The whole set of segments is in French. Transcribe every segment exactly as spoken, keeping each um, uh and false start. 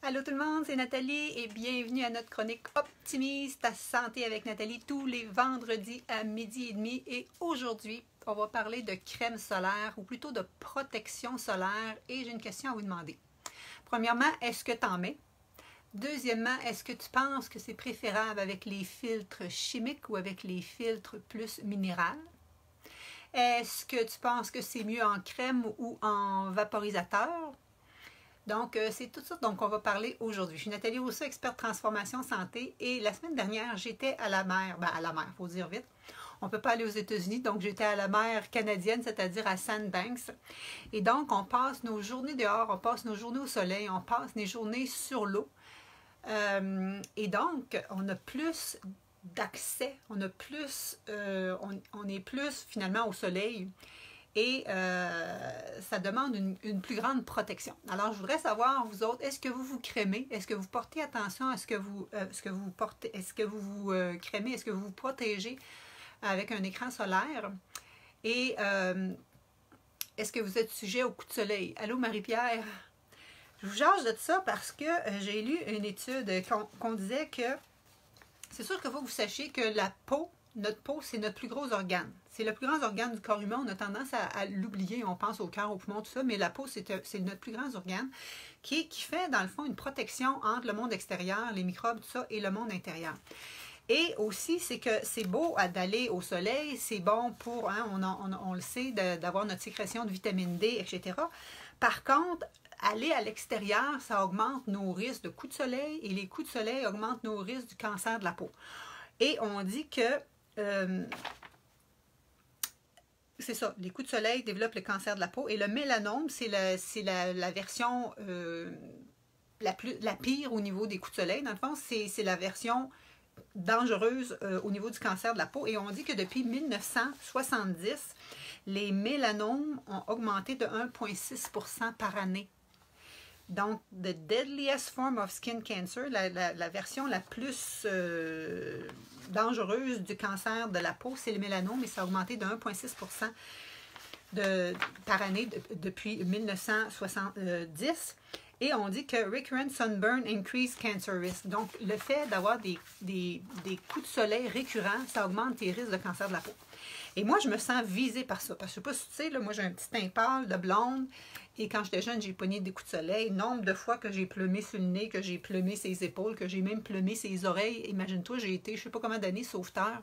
Allô tout le monde, c'est Nathalie et bienvenue à notre chronique Optimise ta santé avec Nathalie tous les vendredis à midi et demi. Et aujourd'hui, on va parler de crème solaire ou plutôt de protection solaire et j'ai une question à vous demander. Premièrement, est-ce que tu en mets? Deuxièmement, est-ce que tu penses que c'est préférable avec les filtres chimiques ou avec les filtres plus minérales? Est-ce que tu penses que c'est mieux en crème ou en vaporisateur? Donc, euh, c'est tout ça dont on va parler aujourd'hui. Je suis Nathalie Rousseau, experte transformation santé. Et la semaine dernière, j'étais à la mer. Ben, à la mer, il faut dire vite. On ne peut pas aller aux États-Unis, donc j'étais à la mer canadienne, c'est-à-dire à Sandbanks. Et donc, on passe nos journées dehors, on passe nos journées au soleil, on passe nos journées sur l'eau. Euh, et donc, on a plus d'accès, on a plus, euh, on, on est plus finalement au soleil. Et euh, ça demande une, une plus grande protection. Alors, je voudrais savoir, vous autres, est-ce que vous vous crémez? Est-ce que vous portez attention à ce que vous, euh, ce que vous portez? Est-ce que vous vous euh, crémez? Est-ce que vous vous protégez avec un écran solaire? Et euh, est-ce que vous êtes sujet au coup de soleil? Allô, Marie-Pierre? Je vous jase de ça parce que euh, j'ai lu une étude qu'on qu'on disait que c'est sûr qu'il faut que vous sachiez que la peau, notre peau, c'est notre plus gros organe. C'est le plus grand organe du corps humain. On a tendance à, à l'oublier. On pense au cœur, au poumon, tout ça. Mais la peau, c'est notre plus grand organe qui, qui fait, dans le fond, une protection entre le monde extérieur, les microbes, tout ça, et le monde intérieur. Et aussi, c'est que c'est beau d'aller au soleil. C'est bon pour, hein, on, on, on le sait, d'avoir notre sécrétion de vitamine D, et cetera. Par contre, aller à l'extérieur, ça augmente nos risques de coups de soleil. Et les coups de soleil augmentent nos risques du cancer de la peau. Et on dit que... Euh, c'est ça, les coups de soleil développent le cancer de la peau et le mélanome, c'est la, la, la version euh, la, plus, la pire au niveau des coups de soleil. Dans le fond, c'est la version dangereuse euh, au niveau du cancer de la peau. Et on dit que depuis mille neuf cent soixante-dix, les mélanomes ont augmenté de un virgule six pour cent par année. Donc, the deadliest form of skin cancer, la, la, la version la plus euh, dangereuse du cancer de la peau, c'est le mélanome et ça a augmenté de un virgule six pour cent de, par année de, depuis mille neuf cent soixante-dix. Et on dit que recurrent sunburn increase cancer risk. Donc, le fait d'avoir des, des, des coups de soleil récurrents, ça augmente tes risques de cancer de la peau. Et moi, je me sens visée par ça. Parce que je ne sais pas si tu sais, là, moi, j'ai un petit teint pâle de blonde. Et quand j'étais jeune, j'ai pogné des coups de soleil. Nombre de fois que j'ai plumé sur le nez, que j'ai plumé ses épaules, que j'ai même plumé ses oreilles. Imagine-toi, j'ai été, je ne sais pas combien d'années, sauveteur.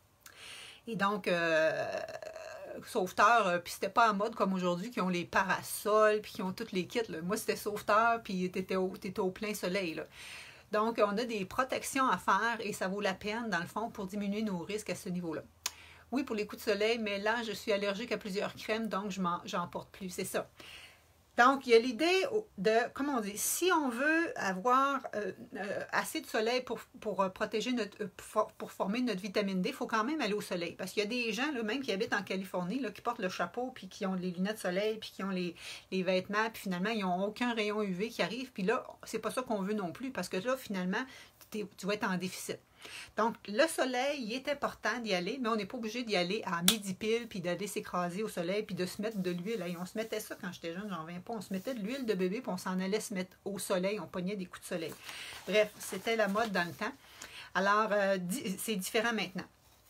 Et donc, euh, sauveteur, euh, puis c'était pas en mode comme aujourd'hui, qui ont les parasols, puis qui ont toutes les kits. Là. Moi, c'était sauveteur, puis tu étais, étais au plein soleil. Là. Donc, on a des protections à faire et ça vaut la peine, dans le fond, pour diminuer nos risques à ce niveau-là. Oui, pour les coups de soleil, mais là, je suis allergique à plusieurs crèmes, donc je n'en porte plus. C'est ça. Donc, il y a l'idée de, comment on dit, si on veut avoir euh, euh, assez de soleil pour, pour euh, protéger notre, euh, pour, pour former notre vitamine D, il faut quand même aller au soleil. Parce qu'il y a des gens, là, même qui habitent en Californie, là, qui portent le chapeau, puis qui ont les lunettes de soleil, puis qui ont les, les vêtements, puis finalement, ils n'ont aucun rayon U V qui arrive. Puis là, c'est pas ça qu'on veut non plus, parce que là, finalement, tu vas être en déficit. Donc, le soleil, il est important d'y aller, mais on n'est pas obligé d'y aller à midi pile, puis d'aller s'écraser au soleil, puis de se mettre de l'huile. On se mettait ça quand j'étais jeune, j'en reviens pas. On se mettait de l'huile de bébé, puis on s'en allait se mettre au soleil. On pognait des coups de soleil. Bref, c'était la mode dans le temps. Alors, euh, c'est différent maintenant.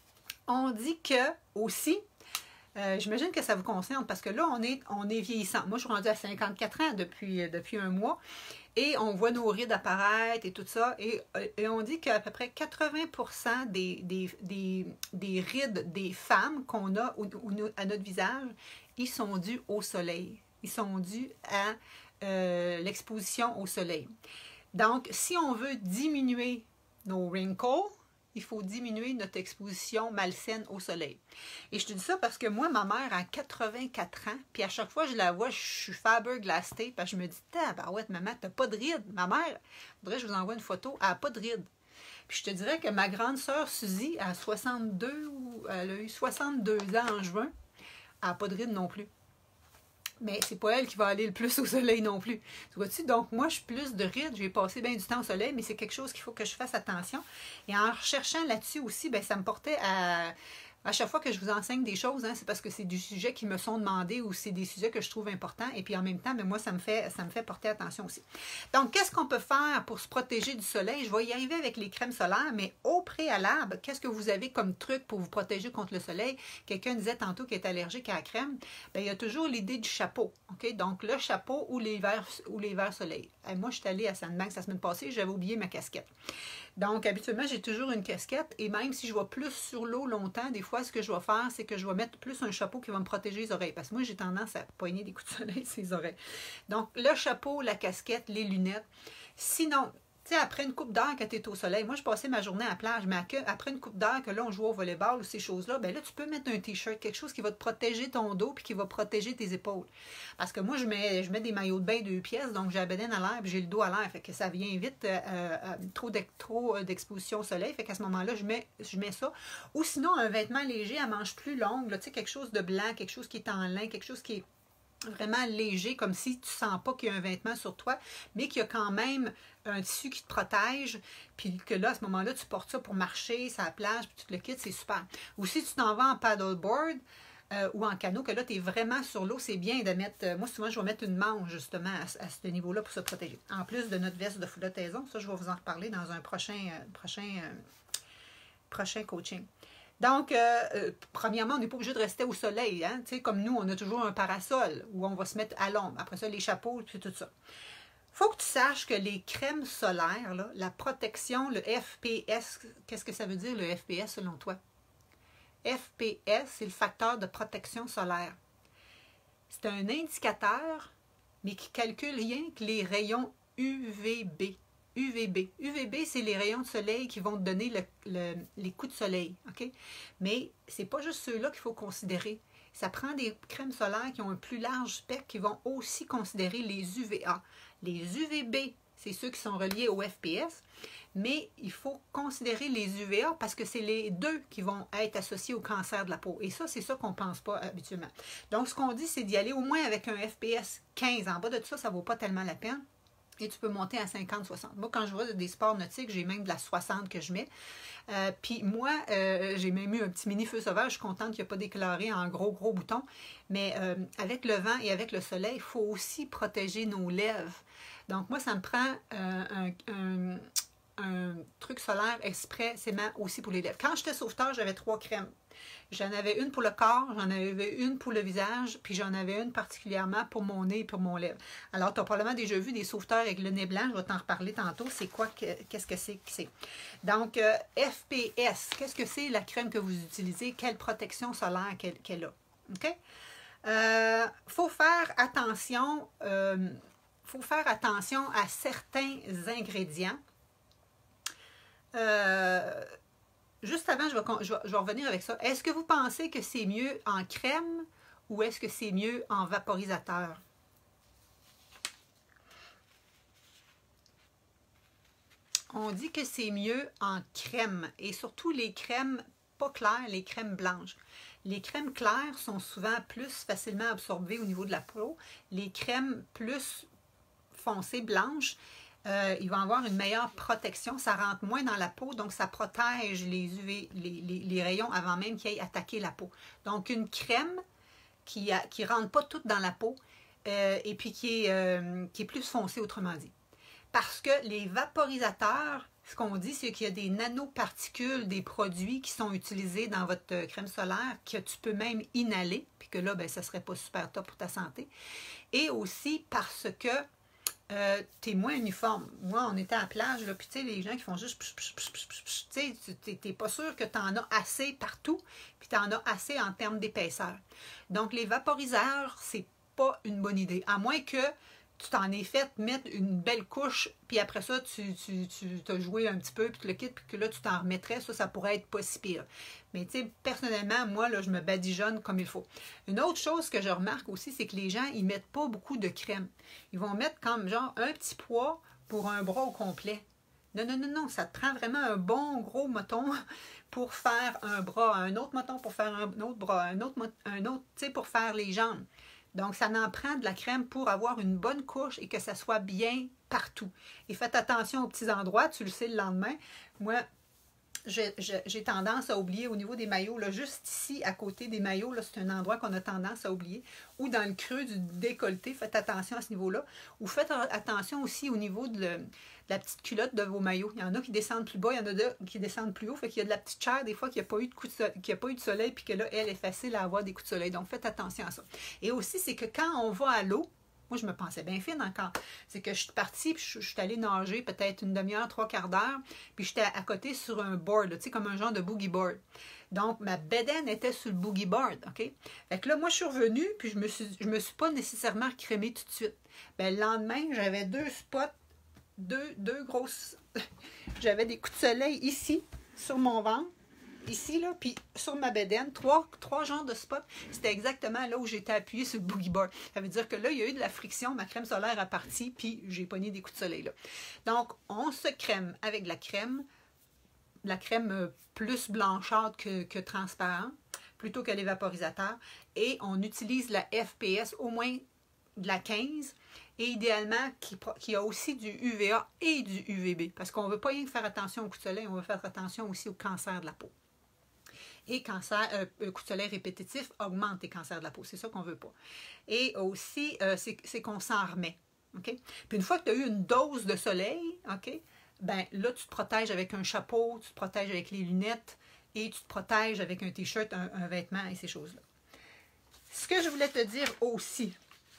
On dit que, aussi, euh, j'imagine que ça vous concerne, parce que là, on est, on est vieillissant. Moi, je suis rendue à cinquante-quatre ans depuis, depuis un mois. Et on voit nos rides apparaître et tout ça. Et, et on dit qu'à peu près quatre-vingts pour cent des, des, des, des rides des femmes qu'on a au, au, à notre visage, ils sont dus au soleil. Ils sont dus à euh, l'exposition au soleil. Donc, si on veut diminuer nos wrinkles, il faut diminuer notre exposition malsaine au soleil. Et je te dis ça parce que moi, ma mère a quatre-vingt-quatre ans, puis à chaque fois que je la vois, je suis faber-glastée, parce que je me dis, tabarouette, maman, t'as pas de rides. Ma mère, faudrait que je vous envoie une photo, elle n'a pas de rides. Puis je te dirais que ma grande sœur Suzy, à soixante-deux, elle a eu soixante-deux ans en juin, elle n'a pas de rides non plus. Mais c'est pas elle qui va aller le plus au soleil non plus. Tu vois-tu? Donc, moi, je suis plus de rides. Je vais passer bien du temps au soleil, mais c'est quelque chose qu'il faut que je fasse attention. Et en recherchant là-dessus aussi, bien, ça me portait à, À chaque fois que je vous enseigne des choses, hein, c'est parce que c'est des sujets qui me sont demandés ou c'est des sujets que je trouve importants. Et puis en même temps, mais moi, ça me fait, ça me fait porter attention aussi. Donc, qu'est-ce qu'on peut faire pour se protéger du soleil? Je vais y arriver avec les crèmes solaires, mais au préalable, qu'est-ce que vous avez comme truc pour vous protéger contre le soleil? Quelqu'un disait tantôt qu'il est allergique à la crème. Bien, il y a toujours l'idée du chapeau. Okay? Donc, le chapeau ou les verres, ou les verres soleil. Et moi, je suis allée à Sandbanks la semaine passée, j'avais oublié ma casquette. Donc, habituellement, j'ai toujours une casquette et même si je vais plus sur l'eau longtemps, des fois, ce que je vais faire, c'est que je vais mettre plus un chapeau qui va me protéger les oreilles. Parce que moi, j'ai tendance à poigner des coups de soleil sur les oreilles. Donc, le chapeau, la casquette, les lunettes. Sinon, tu sais, après une coupe d'heure que tu es au soleil, moi, je passais ma journée à la plage, mais après une coupe d'heure que là, on joue au volleyball ou ces choses-là, bien là, tu peux mettre un t-shirt, quelque chose qui va te protéger ton dos puis qui va protéger tes épaules. Parce que moi, je mets, je mets des maillots de bain deux pièces, donc j'ai la bedaine à l'air puis j'ai le dos à l'air, fait que ça vient vite, euh, euh, trop d'exposition au soleil, fait qu'à ce moment-là, je mets, je mets ça. Ou sinon, un vêtement léger à manches plus longues, tu sais, quelque chose de blanc, quelque chose qui est en lin, quelque chose qui est vraiment léger, comme si tu ne sens pas qu'il y a un vêtement sur toi, mais qu'il y a quand même un tissu qui te protège, puis que là, à ce moment-là, tu portes ça pour marcher sur la plage, puis tout le kit, c'est super. Ou si tu t'en vas en paddleboard euh, ou en canot, que là, tu es vraiment sur l'eau, c'est bien de mettre, euh, moi, souvent, je vais mettre une manche, justement, à, à ce niveau-là pour se protéger. En plus de notre veste de flottaison, ça, je vais vous en reparler dans un prochain, euh, prochain, euh, prochain coaching. Donc, euh, euh, premièrement, on n'est pas obligé de rester au soleil. Hein? Tu sais, comme nous, on a toujours un parasol où on va se mettre à l'ombre. Après ça, les chapeaux, puis tout ça. Il faut que tu saches que les crèmes solaires, là, la protection, le F P S, qu'est-ce que ça veut dire le F P S selon toi? F P S, c'est le facteur de protection solaire. C'est un indicateur, mais qui calcule rien que les rayons U V B. U V B. U V B, c'est les rayons de soleil qui vont te donner le, le, les coups de soleil. Okay? Mais ce n'est pas juste ceux-là qu'il faut considérer. Ça prend des crèmes solaires qui ont un plus large spectre qui vont aussi considérer les U V A. Les U V B, c'est ceux qui sont reliés au F P S, mais il faut considérer les U V A parce que c'est les deux qui vont être associés au cancer de la peau. Et ça, c'est ça qu'on ne pense pas habituellement. Donc, ce qu'on dit, c'est d'y aller au moins avec un F P S quinze. En bas de ça, ça ne vaut pas tellement la peine. Et tu peux monter à cinquante soixante. Moi, quand je vois des sports nautiques, j'ai même de la soixante que je mets. Euh, Puis moi, euh, j'ai même eu un petit mini feu sauvage. Je suis contente qu'il n'y a pas déclaré en gros, gros boutons. Mais euh, avec le vent et avec le soleil, il faut aussi protéger nos lèvres. Donc moi, ça me prend euh, un, un, un truc solaire expressément aussi pour les lèvres. Quand j'étais sauveteur, j'avais trois crèmes. J'en avais une pour le corps, j'en avais une pour le visage, puis j'en avais une particulièrement pour mon nez et pour mon lèvre. Alors, tu as probablement déjà vu des sauveteurs avec le nez blanc, je vais t'en reparler tantôt, c'est quoi, qu'est-ce que c'est que c'est. Donc, euh, F P S, qu'est-ce que c'est la crème que vous utilisez, quelle protection solaire qu'elle qu'elle a. OK? Euh, faut faire attention, euh, faut faire attention à certains ingrédients. Euh, Juste avant, je vais, je, vais, je vais revenir avec ça. Est-ce que vous pensez que c'est mieux en crème ou est-ce que c'est mieux en vaporisateur? On dit que c'est mieux en crème et surtout les crèmes pas claires, les crèmes blanches. Les crèmes claires sont souvent plus facilement absorbées au niveau de la peau. Les crèmes plus foncées, blanches, Euh, il va avoir une meilleure protection, ça rentre moins dans la peau, donc ça protège les U V, les, les, les rayons avant même qu'ils aient attaqué la peau. Donc une crème qui ne rentre pas toute dans la peau euh, et puis qui est, euh, qui est plus foncée, autrement dit. Parce que les vaporisateurs, ce qu'on dit, c'est qu'il y a des nanoparticules, des produits qui sont utilisés dans votre crème solaire que tu peux même inhaler, puis que là, ben, ça ne serait pas super top pour ta santé. Et aussi parce que Euh, tu es moins uniforme. Moi, on était à la plage, là, puis tu sais, les gens qui font juste psh, psh, psh, psh, psh, tu sais, tu n'es pas sûr que tu en as assez partout, puis tu en as assez en termes d'épaisseur. Donc, les vaporiseurs, c'est pas une bonne idée. À moins que tu t'en aies fait mettre une belle couche, puis après ça, tu, tu, tu t'as joué un petit peu, puis tu le quittes, puis que là, tu t'en remettrais, ça, ça pourrait être pas si pire. Mais tu sais, personnellement, moi, là, je me badigeonne comme il faut. Une autre chose que je remarque aussi, c'est que les gens, ils mettent pas beaucoup de crème. Ils vont mettre comme genre un petit poids pour un bras au complet. Non, non, non, non, ça te prend vraiment un bon gros moton pour faire un bras, un autre moton pour faire un autre bras, un autre, un autre, tu sais, pour faire les jambes. Donc, ça en prend de la crème pour avoir une bonne couche et que ça soit bien partout. Et faites attention aux petits endroits, tu le sais le lendemain. Moi, j'ai tendance à oublier au niveau des maillots, là, juste ici, à côté des maillots, c'est un endroit qu'on a tendance à oublier, ou dans le creux du décolleté, faites attention à ce niveau-là, ou faites attention aussi au niveau de, le, de la petite culotte de vos maillots. Il y en a qui descendent plus bas, il y en a d'autres qui descendent plus haut, fait qu'il y a de la petite chair des fois qui n'a pas eu de coup de soleil, qui a pas eu de soleil, puis que là, elle est facile à avoir des coups de soleil. Donc, faites attention à ça. Et aussi, c'est que quand on va à l'eau, moi, je me pensais bien fine encore. C'est que je suis partie, puis je, je suis allée nager peut-être une demi-heure, trois quarts d'heure, puis j'étais à, à côté sur un board, tu sais, comme un genre de boogie board. Donc, ma bedaine était sur le boogie board, OK? Fait que là, moi, je suis revenue, puis je me suis, je me suis pas nécessairement crémée tout de suite. Bien, le lendemain, j'avais deux spots, deux, deux grosses... j'avais des coups de soleil ici, sur mon ventre, ici, là, puis sur ma bedaine, trois, trois genres de spots. C'était exactement là où j'étais appuyée sur le boogie board. Ça veut dire que là, il y a eu de la friction, ma crème solaire a parti, puis j'ai pogné des coups de soleil là. Donc, on se crème avec de la crème, de la crème plus blanchâtre que, que transparente, plutôt que l'évaporisateur, et on utilise la F P S, au moins de la quinze, et idéalement qui, qui a aussi du U V A et du U V B, parce qu'on ne veut pas rien faire attention au coup de soleil, on veut faire attention aussi au cancer de la peau. Et cancer, euh, coup de soleil répétitif augmente les cancers de la peau. C'est ça qu'on ne veut pas. Et aussi, euh, c'est qu'on s'en remet. Okay? Puis une fois que tu as eu une dose de soleil, okay, ben là, tu te protèges avec un chapeau, tu te protèges avec les lunettes et tu te protèges avec un t-shirt, un, un vêtement et ces choses-là. Ce que je voulais te dire aussi,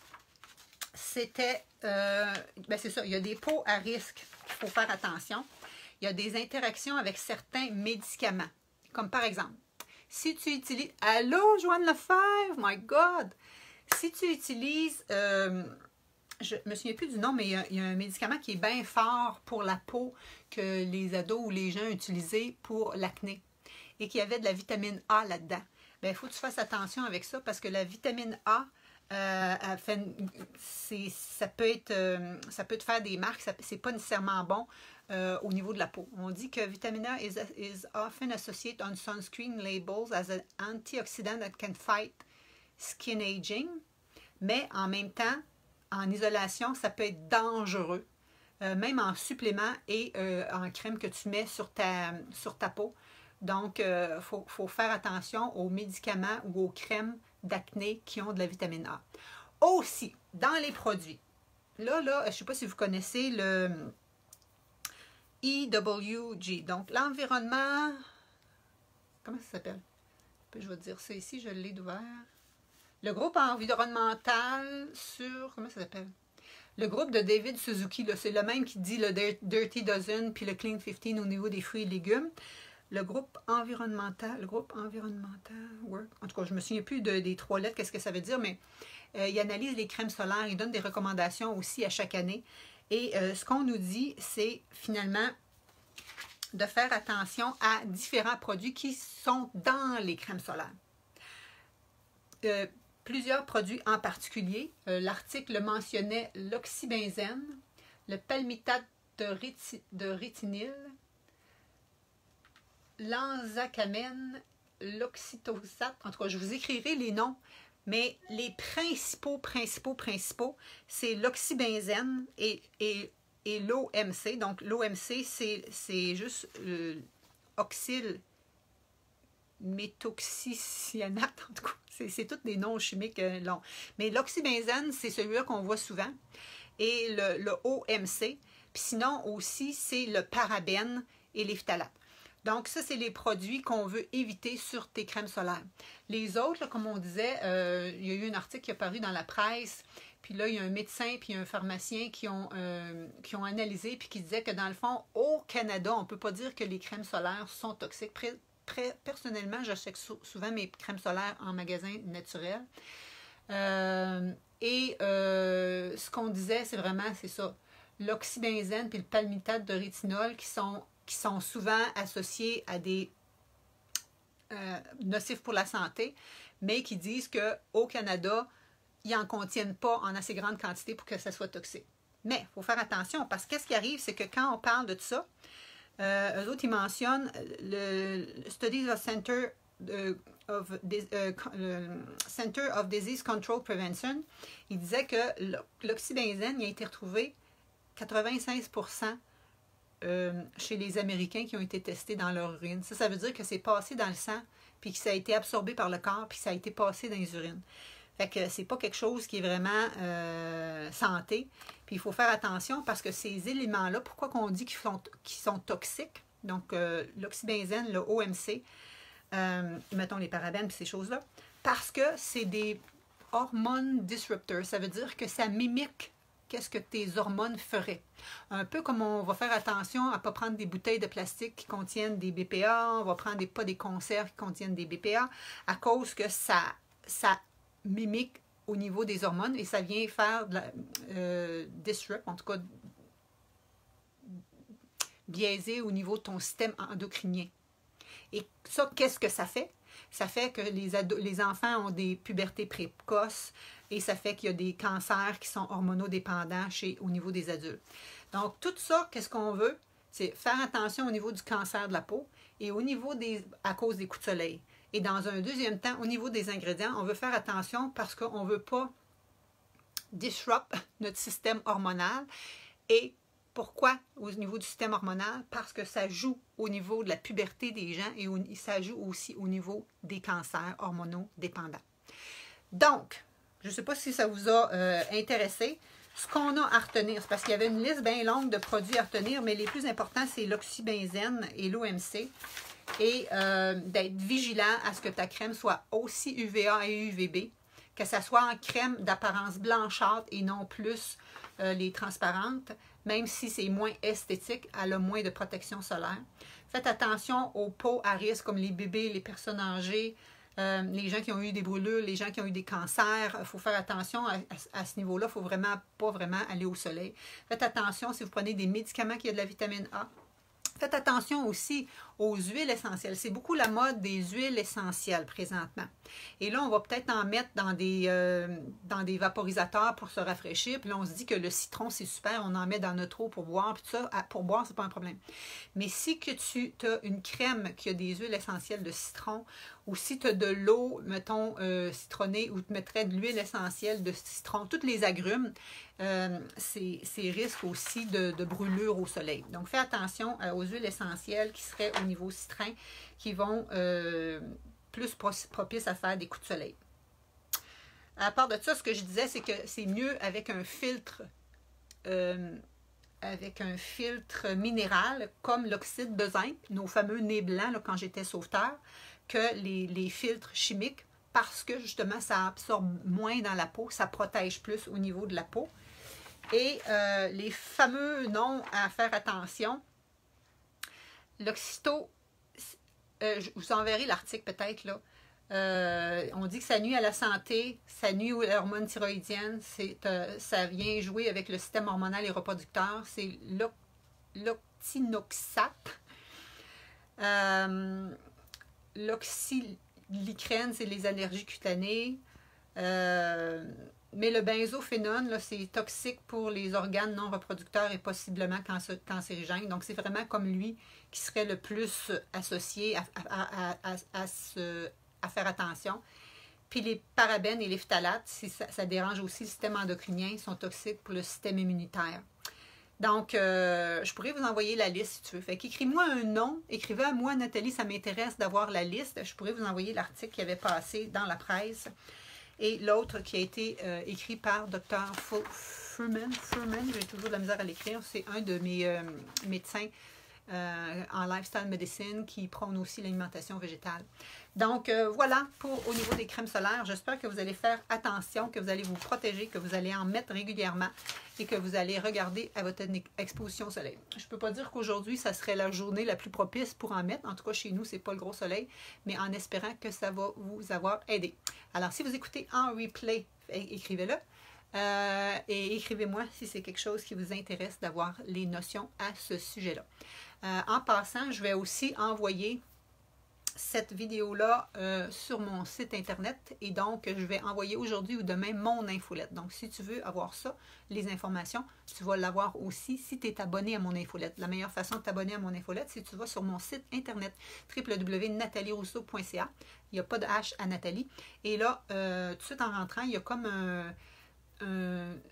c'était, euh, ben c'est ça, il y a des peaux à risque, il faut faire attention. Il y a des interactions avec certains médicaments, comme par exemple, si tu utilises... Allô, Joanne Lefebvre, my God! Si tu utilises... Euh, je ne me souviens plus du nom, mais il y, a, il y a un médicament qui est bien fort pour la peau que les ados ou les gens utilisaient pour l'acné et qui avait de la vitamine A là-dedans. Bien, il faut que tu fasses attention avec ça parce que la vitamine A, euh, fait, ça, peut être, euh, ça peut te faire des marques, ce n'est pas nécessairement bon. Euh, au niveau de la peau. On dit que vitamine A is, is often associated on sunscreen labels as an antioxidant that can fight skin aging, mais en même temps, en isolation, ça peut être dangereux, euh, même en supplément et euh, en crème que tu mets sur ta, sur ta peau. Donc, il euh, faut, faut faire attention aux médicaments ou aux crèmes d'acné qui ont de la vitamine A. Aussi, dans les produits, là, là, je ne sais pas si vous connaissez le... E W G, donc l'environnement, comment ça s'appelle? Je vais te dire ça ici, je l'ai ouvert. Le groupe environnemental sur, comment ça s'appelle? Le groupe de David Suzuki, c'est le même qui dit le Dirty Dozen puis le Clean quinze au niveau des fruits et légumes. Le groupe environnemental, le groupe environnemental work, en tout cas, je ne me souviens plus de, des trois lettres, qu'est-ce que ça veut dire, mais euh, il analyse les crèmes solaires, il donne des recommandations aussi à chaque année. Et euh, ce qu'on nous dit, c'est finalement de faire attention à différents produits qui sont dans les crèmes solaires. Euh, plusieurs produits en particulier. Euh, L'article mentionnait l'oxybenzène, le palmitate de, réti de rétinyle, l'anzacamène, l'oxytosate. En tout cas, je vous écrirai les noms. Mais les principaux, principaux, principaux, c'est l'oxybenzène et, et, et l'O M C. Donc, l'O M C, c'est juste euh, oxyle méthoxycyanate, en tout cas. C'est tous des noms chimiques euh, longs. Mais l'oxybenzène, c'est celui-là qu'on voit souvent. Et le, le O M C. Puis sinon, aussi, c'est le parabène et les phtalates. Donc, ça, c'est les produits qu'on veut éviter sur tes crèmes solaires. Les autres, là, comme on disait, euh, il y a eu un article qui est paru dans la presse, puis là, il y a un médecin puis un pharmacien qui ont, euh, qui ont analysé puis qui disaient que, dans le fond, au Canada, on ne peut pas dire que les crèmes solaires sont toxiques. Pré pré personnellement, j'achète souvent mes crèmes solaires en magasin naturel. Euh, et euh, ce qu'on disait, c'est vraiment, c'est ça, l'oxybenzène puis le palmitate de rétinol qui sont qui sont souvent associés à des euh, nocifs pour la santé, mais qui disent qu'au Canada, ils n'en contiennent pas en assez grande quantité pour que ça soit toxique. Mais il faut faire attention, parce que qu'est-ce qui arrive, c'est que quand on parle de tout ça, euh, eux autres, ils mentionnent le, le Studies of Center, uh, of, uh, Center of Disease Control Prevention, ils disaient que l'oxybenzène a été retrouvé quatre-vingt-seize pour cent euh, chez les Américains qui ont été testés dans leur urine. Ça, ça veut dire que c'est passé dans le sang, puis que ça a été absorbé par le corps, puis que ça a été passé dans les urines. Fait que c'est pas quelque chose qui est vraiment euh, santé. Puis il faut faire attention parce que ces éléments-là, pourquoi qu'on dit qu'ils sont, qu'ils sont toxiques? Donc, euh, l'oxybenzène, le O M C, euh, mettons les parabènes puis ces choses-là, parce que c'est des hormones disruptors. Ça veut dire que ça mimique qu'est-ce que tes hormones feraient. Un peu comme on va faire attention à ne pas prendre des bouteilles de plastique qui contiennent des B P A, on va prendre des, pas des conserves qui contiennent des B P A, à cause que ça, ça mimique au niveau des hormones et ça vient faire de la euh, disrupt, en tout cas biaisé au niveau de ton système endocrinien. Et ça, qu'est-ce que ça fait? Ça fait que les, ados, les enfants ont des pubertés précoces et ça fait qu'il y a des cancers qui sont hormonodépendants chez, au niveau des adultes. Donc, tout ça, qu'est-ce qu'on veut? C'est faire attention au niveau du cancer de la peau et au niveau des, à cause des coups de soleil. Et dans un deuxième temps, au niveau des ingrédients, on veut faire attention parce qu'on ne veut pas disrupt notre système hormonal. Et pourquoi au niveau du système hormonal? Parce que ça joue au niveau de la puberté des gens et au, ça joue aussi au niveau des cancers hormonaux dépendants. Donc, je ne sais pas si ça vous a euh, intéressé. Ce qu'on a à retenir, c'est parce qu'il y avait une liste bien longue de produits à retenir, mais les plus importants, c'est l'oxybenzène et l'O M C. Et euh, d'être vigilant à ce que ta crème soit aussi U V A et U V B, que ça soit en crème d'apparence blanchâtre et non plus euh, les transparentes, même si c'est moins esthétique, elle a moins de protection solaire. Faites attention aux peaux à risque comme les bébés, les personnes âgées, euh, les gens qui ont eu des brûlures, les gens qui ont eu des cancers. Il faut faire attention à, à, à ce niveau-là. Il ne faut vraiment pas vraiment aller au soleil. Faites attention si vous prenez des médicaments qui ont de la vitamine A. Faites attention aussi aux huiles essentielles. C'est beaucoup la mode des huiles essentielles présentement. Et là, on va peut-être en mettre dans des, euh, dans des vaporisateurs pour se rafraîchir. Puis là, on se dit que le citron, c'est super. On en met dans notre eau pour boire. Puis tout ça, pour boire, c'est pas un problème. Mais si que tu as une crème qui a des huiles essentielles de citron, ou si tu as de l'eau, mettons, euh, citronnée, ou tu mettrais de l'huile essentielle de citron, toutes les agrumes, euh, c'est risque aussi de, de brûlure au soleil. Donc, fais attention euh, aux huiles essentielles qui seraient au niveau citrin, qui vont euh, plus propices à faire des coups de soleil. À part de ça, ce que je disais, c'est que c'est mieux avec un filtre euh, avec un filtre minéral comme l'oxyde de zinc, nos fameux nez blancs là, quand j'étais sauveteur, que les, les filtres chimiques, parce que justement ça absorbe moins dans la peau, ça protège plus au niveau de la peau. Et euh, les fameux noms à faire attention, l'oxyto, euh, je vous enverrai l'article peut-être là. Euh, on dit que ça nuit à la santé, ça nuit aux hormones thyroïdiennes, euh, ça vient jouer avec le système hormonal et reproducteur, c'est l'octinoxate. Euh, L'oxylicrène, c'est les allergies cutanées. Euh, mais le benzophénone, c'est toxique pour les organes non reproducteurs et possiblement cancérigène. Donc, c'est vraiment comme lui qui serait le plus associé à, à, à, à, à, se, à faire attention. Puis les parabènes et les phtalates, ça, ça dérange aussi le système endocrinien, ils sont toxiques pour le système immunitaire. Donc, euh, je pourrais vous envoyer la liste si tu veux. Fait qu'écris-moi un nom, écrivez à moi, Nathalie, ça m'intéresse d'avoir la liste. Je pourrais vous envoyer l'article qui avait passé dans la presse. Et l'autre qui a été euh, écrit par docteur Fuhrman. Fuhrman, j'ai toujours de la misère à l'écrire. C'est un de mes euh, médecins euh, en lifestyle medicine qui prône aussi l'alimentation végétale. Donc, euh, voilà pour au niveau des crèmes solaires. J'espère que vous allez faire attention, que vous allez vous protéger, que vous allez en mettre régulièrement et que vous allez regarder à votre exposition au soleil. Je ne peux pas dire qu'aujourd'hui, ça serait la journée la plus propice pour en mettre. En tout cas, chez nous, ce n'est pas le gros soleil, mais en espérant que ça va vous avoir aidé. Alors, si vous écoutez en replay, écrivez-le. Euh, et écrivez-moi si c'est quelque chose qui vous intéresse d'avoir les notions à ce sujet-là. Euh, en passant, je vais aussi envoyer cette vidéo-là euh, sur mon site internet et donc je vais envoyer aujourd'hui ou demain mon infolette. Donc si tu veux avoir ça, les informations, tu vas l'avoir aussi si tu es abonné à mon infolette. La meilleure façon de t'abonner à mon infolette, c'est que tu vas sur mon site internet w w w point nathalie rousseau point c a. Il n'y a pas de H à Nathalie. Et là, euh, tout de suite en rentrant, il y a comme un, un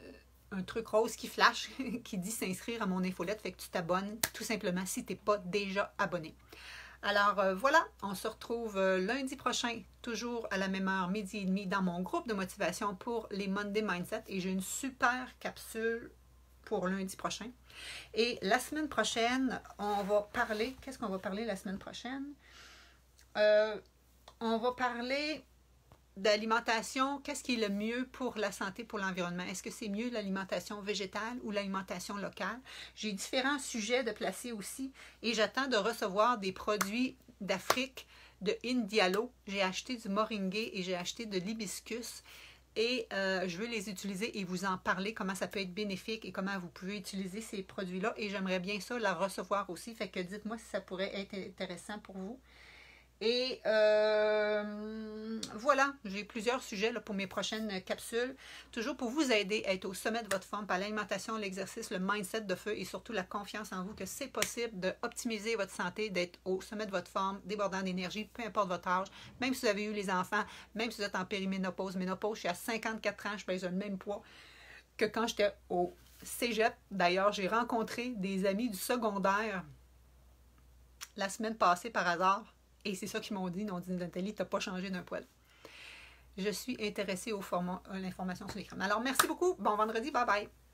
un truc rose qui flash, qui dit s'inscrire à mon infolette, fait que tu t'abonnes tout simplement si tu n'es pas déjà abonné. Alors euh, voilà, on se retrouve euh, lundi prochain, toujours à la même heure, midi et demi, dans mon groupe de motivation pour les Monday Mindset. Et j'ai une super capsule pour lundi prochain. Et la semaine prochaine, on va parler... Qu'est-ce qu'on va parler la semaine prochaine? Euh, on va parler d'alimentation. Qu'est-ce qui est le mieux pour la santé, pour l'environnement? Est-ce que c'est mieux l'alimentation végétale ou l'alimentation locale? J'ai différents sujets de placer aussi et j'attends de recevoir des produits d'Afrique, de Indialo. J'ai acheté du moringue et j'ai acheté de l'hibiscus et euh, je veux les utiliser et vous en parler, comment ça peut être bénéfique et comment vous pouvez utiliser ces produits-là. Et j'aimerais bien ça, la recevoir aussi. Fait que dites-moi si ça pourrait être intéressant pour vous. Et euh, voilà, j'ai plusieurs sujets là, pour mes prochaines capsules. Toujours pour vous aider à être au sommet de votre forme par l'alimentation, l'exercice, le mindset de feu et surtout la confiance en vous que c'est possible d'optimiser votre santé, d'être au sommet de votre forme, débordant d'énergie, peu importe votre âge. Même si vous avez eu les enfants, même si vous êtes en périménopause, ménopause, je suis à cinquante-quatre ans, je pèse le même poids que quand j'étais au cégep. D'ailleurs, j'ai rencontré des amis du secondaire la semaine passée par hasard. Et c'est ça qu'ils m'ont dit. Ils m'ont dit, Nathalie, tu n'as pas changé d'un poil. Je suis intéressée au format, à l'information sur l'écran. Alors, merci beaucoup. Bon vendredi. Bye bye.